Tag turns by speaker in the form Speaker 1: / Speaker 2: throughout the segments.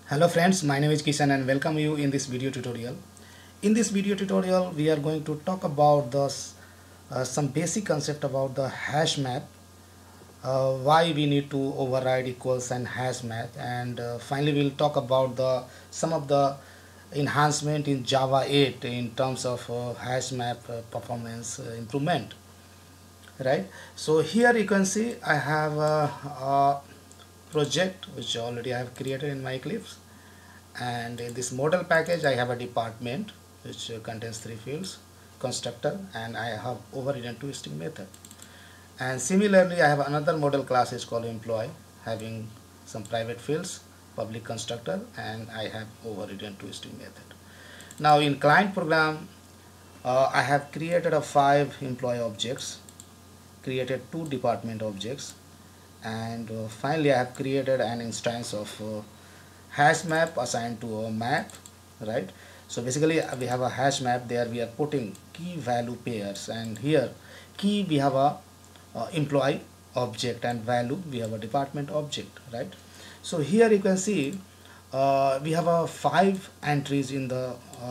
Speaker 1: Hello friends, my name is Kishan and welcome you in this video tutorial. In this video tutorial, we are going to talk about some basic concept about the hash map, why we need to override equals and hash map, and finally we'll talk about some of the enhancement in Java 8 in terms of hash map performance improvement. Right. So here you can see I have a project which already I have created in my Eclipse, and in this model package I have a department which contains three fields, constructor, and I have overridden two string method. And similarly I have another model class is called employee, having some private fields, public constructor, and I have overridden two string method. Now in client program I have created a 5 employee objects, created 2 department objects, and finally I have created an instance of hash map assigned to a map, right? So basically we have a hash map, there we are putting key value pairs, and here key we have a employee object and value we have a department object, right? So here you can see we have a 5 entries in the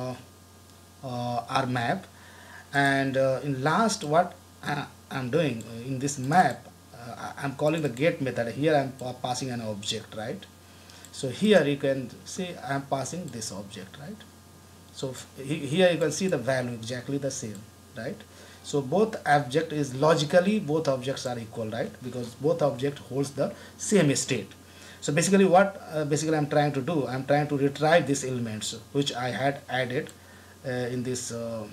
Speaker 1: our map, and in last what I'm doing in this map, I'm calling the get method. Here I'm passing an object, right? So here you can see I'm passing this object, right? So here you can see the value exactly the same, right? So both object is logically both objects are equal, right? Because both object holds the same state. So basically what basically I'm trying to do, I'm trying to retrieve these elements which I had added in this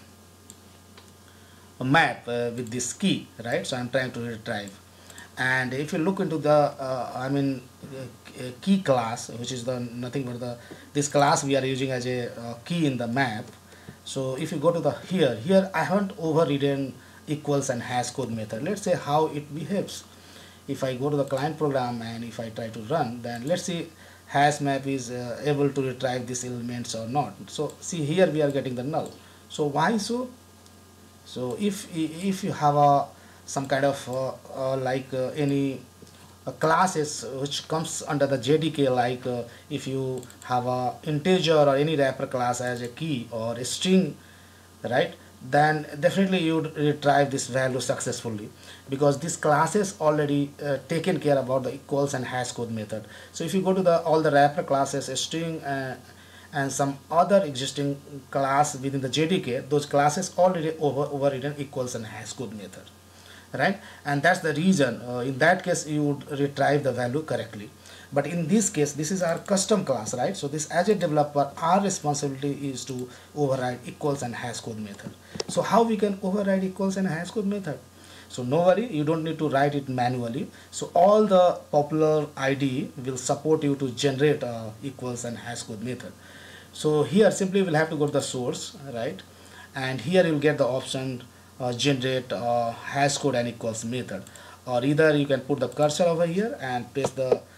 Speaker 1: map with this key, right? So I'm trying to retrieve. And if you look into the key class, which is the nothing but this class we are using as a key in the map. So if you go to the here I haven't overridden equals and hashCode method. Let's say how it behaves. If I go to the client program and if I try to run, then let's see hash map is able to retrieve these elements or not. So see here we are getting the null. So why so? So if you have a some kind of any classes which comes under the JDK, like if you have a integer or any wrapper class as a key or a string, right, then definitely you would retrieve this value successfully, because this classes already taken care about the equals and hashCode method. So if you go to the all the wrapper classes, a string and some other existing class within the JDK, those classes already overridden equals and hashCode method, right? And that's the reason in that case you would retrieve the value correctly. But in this case this is our custom class, right? So this, as a developer, our responsibility is to override equals and hashCode method. So how we can override equals and hashCode method? So no worry, you don't need to write it manually. So all the popular IDE will support you to generate equals and hashCode method. So here simply we'll have to go to the source, right? And here you'll get the option generate hashCode and equals method, or either you can put the cursor over here and paste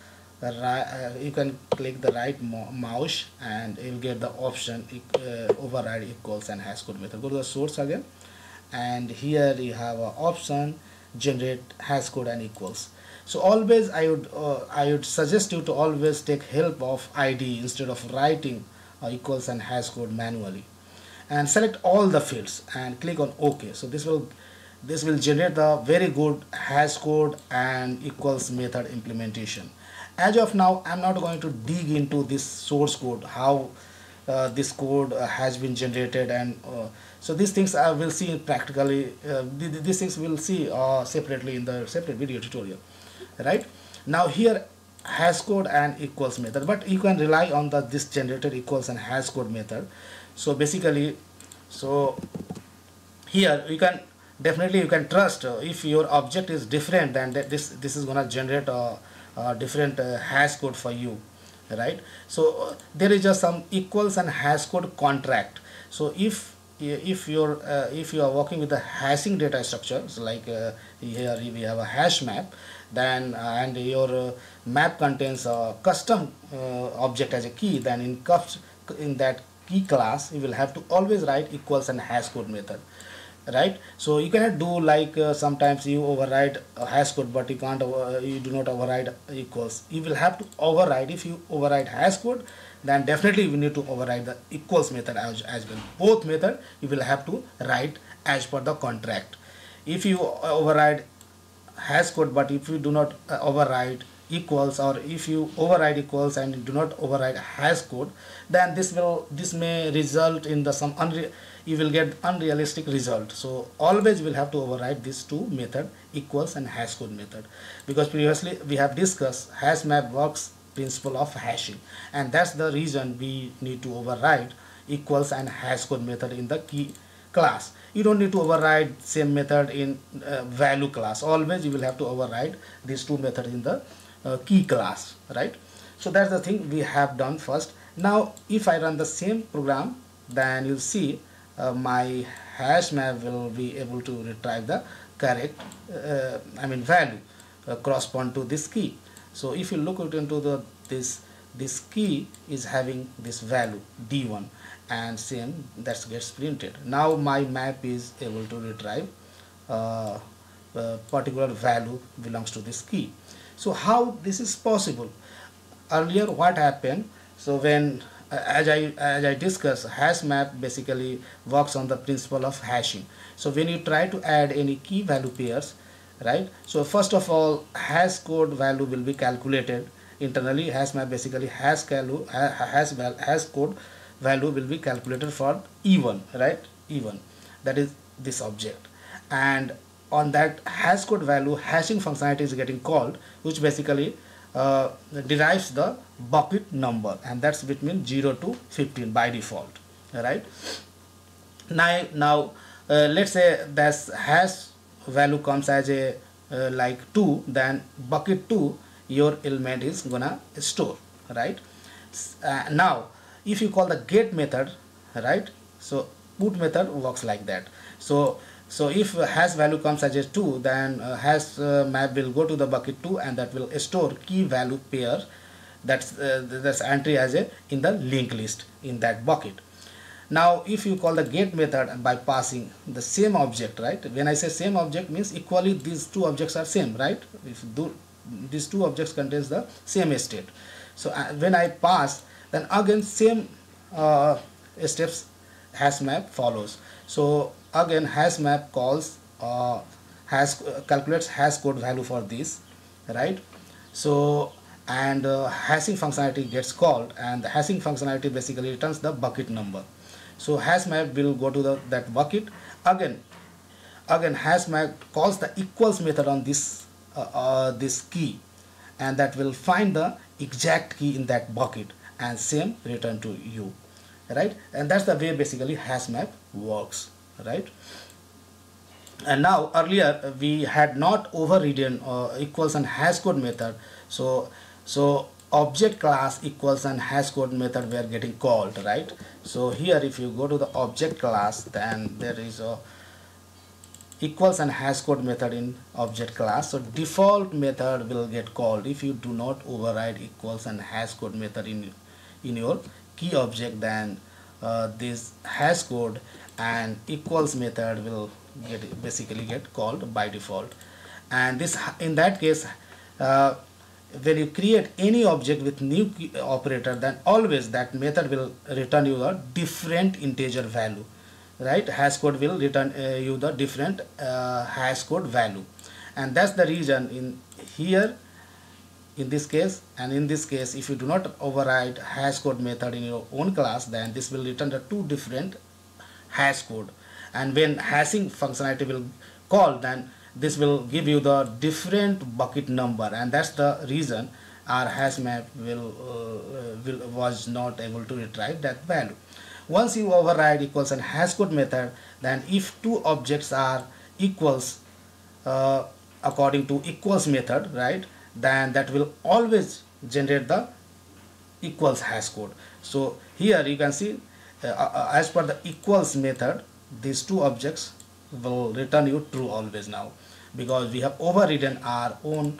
Speaker 1: you can click the right mouse and you'll get the option override equals and hashCode method. Go to the source again, and here you have an option generate hashCode and equals. So always I would suggest you to always take help of IDE instead of writing equals and hashCode manually, and select all the fields and click on OK. So this will generate the very good hashCode and equals method implementation. As of now I'm not going to dig into this source code, how this code has been generated, and so these things I will see practically, these things we'll see separately in the separate video tutorial, right? Now here hashCode and equals method, but you can rely on this generated equals and hashCode method. So basically, so here you can definitely you can trust if your object is different, then this is gonna generate a different hashCode for you, right? So there is just some equals and hashCode contract. So if you are working with the hashing data structure, so like here we have a hash map, then and your map contains a custom object as a key, then in that key class you will have to always write equals and hashCode method. right? So you cannot do like sometimes you override a hash code, but you can't you do not override equals. You will have to override. If you override hash code, then definitely you need to override the equals method as well. Both method you will have to write as per the contract. If you override hash code, but if you do not override equals, or if you override equals and do not override hash code, then this may result in the you will get unrealistic result. So always you will have to override these two method, equals and hash code method, because previously we have discussed HashMap works principle of hashing, and that's the reason we need to override equals and hash code method in the key class. You don't need to override same method in value class. Always you will have to override these two methods in the key class, right? So that's the thing we have done first. Now if I run the same program, then you'll see my hash map will be able to retrieve the correct value correspond to this key. So if you look into the this key is having this value d1, and same that gets printed. Now my map is able to retrieve particular value belongs to this key. So how this is possible? Earlier what happened, so when as I discussed, hash map basically works on the principle of hashing. So when you try to add any key value pairs, right, so first of all hash code value will be calculated internally. Hash map basically hash code value will be calculated for E1, right, E1, that is this object, and on that hash code value hashing functionality is getting called, which basically derives the bucket number, and that's between 0 to 15 by default, right? Now let's say this hash value comes as a like 2, then bucket 2 your element is gonna store, right? Now if you call the get method, right, so put method works like that. So if hash value comes as a 2, then hash map will go to the bucket 2, and that will store key value pair, that's entry as a in the linked list in that bucket. Now if you call the get method by passing the same object, right, when I say same object means equally these two objects are same, right? If these two objects contains the same state, so when I pass, then again same steps hash map follows. So again hash map calls calculates hash code value for this, right? So and hashing functionality gets called, and the hashing functionality basically returns the bucket number. So hash map will go to that bucket. Again hash map calls the equals method on this this key, and that will find the exact key in that bucket, and same return to you, right? And that's the way basically hash map works, right? And now earlier we had not overridden equals and hash code method, so object class equals and hash code method were getting called, right? So here if you go to the object class, then there is a equals and hash code method in object class. So default method will get called if you do not override equals and hash code method in your key object, then this hash code and equals method will basically get called by default. And this in that case when you create any object with new key operator, then always that method will return you a different integer value, right? Hash code will return you the different hash code value, and that's the reason in here in this case and in this case, if you do not override hash code method in your own class, then this will return the two different hash code, and when hashing functionality will call, then this will give you the different bucket number, and that's the reason our hash map was not able to retrieve that value. Once you override equals and hash code method, then if two objects are equals according to equals method, right, then that will always generate the equals hash code. So here you can see as per the equals method, these two objects will return you true always now, because we have overridden our own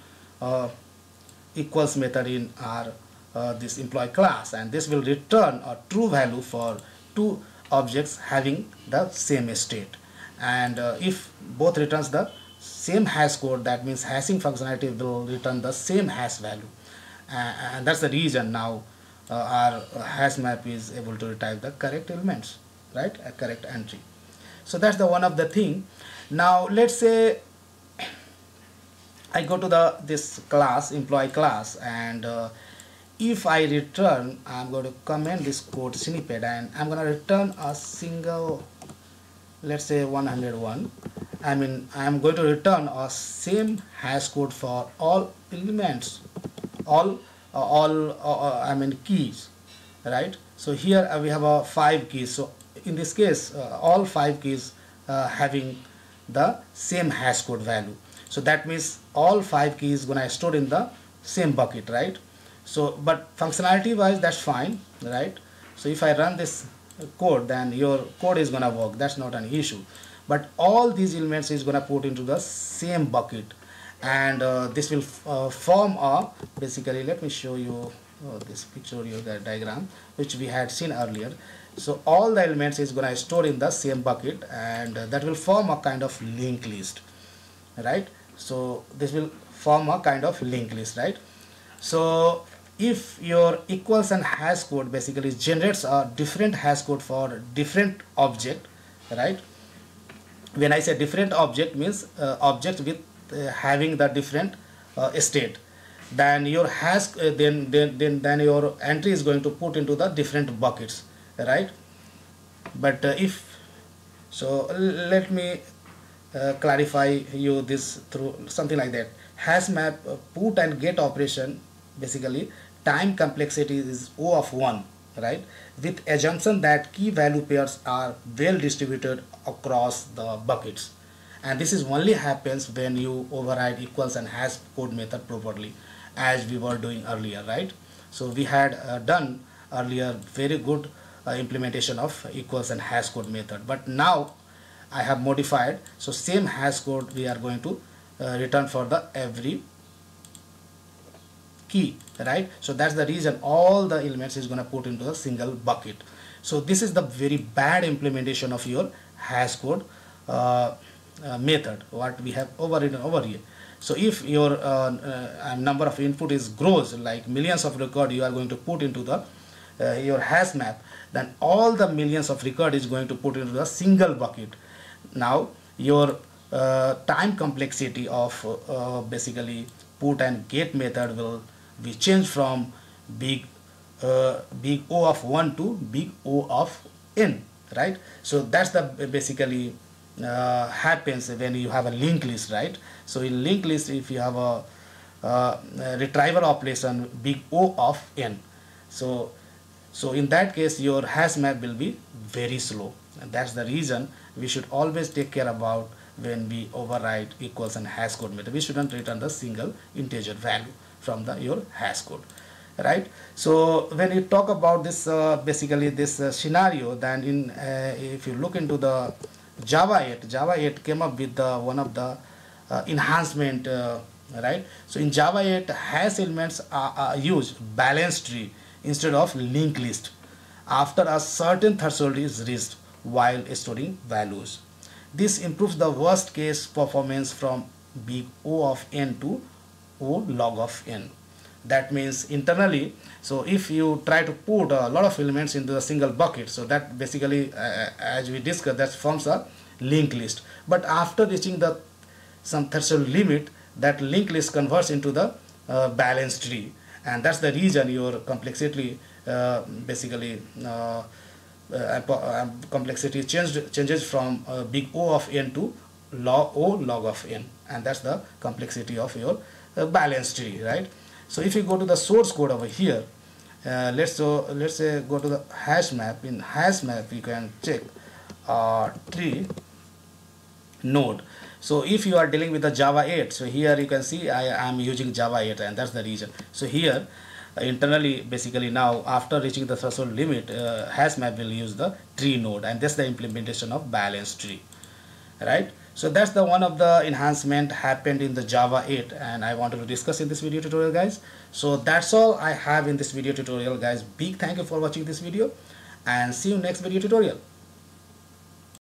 Speaker 1: equals method in our this employee class, and this will return a true value for two objects having the same state. and if both returns the same hash code, that means hashing functionality will return the same hash value, and that's the reason now our hash map is able to retrieve the correct elements, right, a correct entry. So that's the one of the thing. Now let's say I go to this class, employee class, and if I return, I'm going to comment this code snippet, and I'm going to return a single, let's say 101. I mean, I'm going to return a same hash code for all elements, all I mean keys, right? So here we have 5 keys. So in this case, all 5 keys having the same hash code value. So that means all 5 keys gonna store in the same bucket, right? So but functionality wise, that's fine, right? So if I run this code, then your code is gonna work, that's not an issue. But all these elements is gonna put into the same bucket, and this will form a, basically let me show you this pictorial diagram which we had seen earlier. So all the elements is gonna store in the same bucket, and that will form a kind of linked list, right? So this will form a kind of linked list, right? So if your equals and hash code basically generates a different hash code for different object, right? When I say different object, means object with having the different state, then your hash then your entry is going to put into the different buckets, right? But if so, let me clarify you this through something like that. HashMap put and get operation, basically time complexity is O of 1, right, with assumption that key value pairs are well distributed across the buckets, and this is only happens when you override equals and hash code method properly, as we were doing earlier, right? So we had done earlier very good implementation of equals and hash code method, but now I have modified. So same hash code we are going to return for the every key, right? So that's the reason all the elements is going to put into a single bucket. So this is the very bad implementation of your hash code method what we have overridden over here. So if your number of input is grows like millions of record you are going to put into the your hash map, then all the millions of record is going to put into the single bucket. Now your time complexity of basically put and get method will be changed from big O of 1 to big O of n, right? So that's the basically happens when you have a linked list, right? So in linked list, if you have a retrieval operation big O of n, so in that case your hash map will be very slow, and that's the reason we should always take care about when we override equals and hash code method. We shouldn't return the single integer value from your hash code, right? So when you talk about this basically this scenario, then in if you look into the Java 8 came up with one of the enhancement, right? So in Java 8 hash elements are used balanced tree instead of linked list after a certain threshold is reached while storing values. This improves the worst case performance from big O of n to O log of n. That means internally, so if you try to put a lot of elements into a single bucket, so that basically as we discussed, that forms a linked list. But after reaching the some threshold limit, that linked list converts into the balanced tree, and that's the reason your complexity basically complexity changes from big O of n to O log of n, and that's the complexity of your balanced tree, right? So if you go to the source code over here, let's say go to the hash map. In hash map you can check tree node. So if you are dealing with the Java 8, so here you can see I am using Java 8, and that's the reason. So here internally, basically now after reaching the threshold limit, hash map will use the tree node, and that's the implementation of balanced tree, right? So that's the one of the enhancement happened in the Java 8, and I wanted to discuss in this video tutorial, guys. So that's all I have in this video tutorial, guys. Big thank you for watching this video, and see you next video tutorial.